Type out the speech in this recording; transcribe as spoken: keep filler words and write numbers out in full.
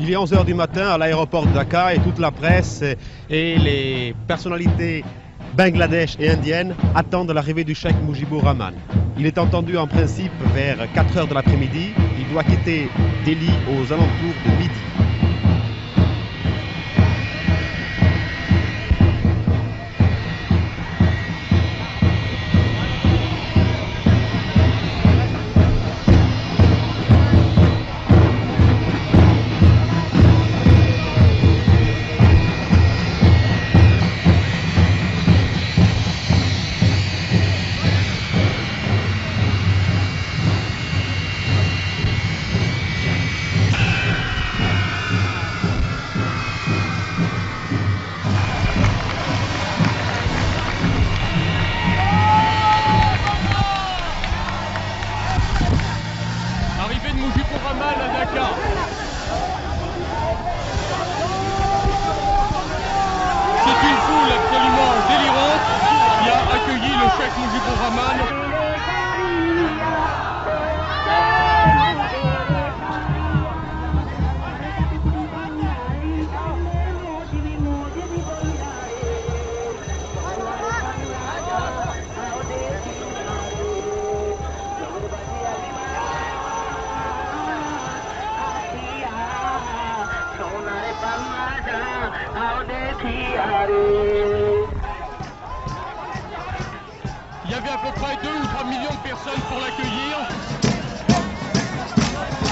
Il est onze heures du matin à l'aéroport de Dakar et toute la presse et les personnalités bangladesh et indiennes attendent l'arrivée du cheikh Mujibur Rahman. Il est entendu en principe vers quatre heures de l'après-midi. Il doit quitter Delhi aux alentours de midi. Arrivée de Mujibur Rahman à Dakar. C'est une foule absolument délirante qui a accueilli le cheikh Mujibur Rahman. Il y avait à peu près deux ou trois millions de personnes pour l'accueillir.